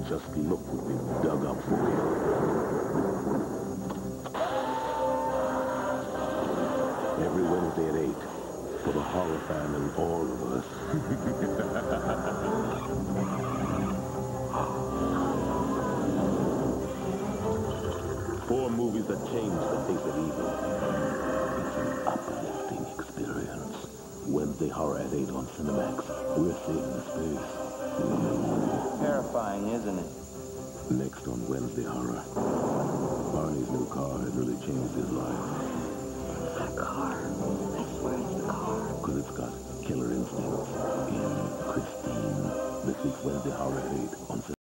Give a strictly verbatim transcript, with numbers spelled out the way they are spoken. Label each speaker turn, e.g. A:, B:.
A: Just look what we've dug up for you. Every Wednesday at eight. For the horror fan and all of us. Four movies that changed the face of evil. It's an uplifting experience. Wednesday horror at eight on Cinemax. We're saving the space.
B: Terrifying, isn't it?
A: Next on Wednesday horror. Barney's new car had really changed his life.
C: That car. I swear it's the car.
A: Because it's got killer instincts in Christine. This week's Wednesday horror at eight on Cinemax.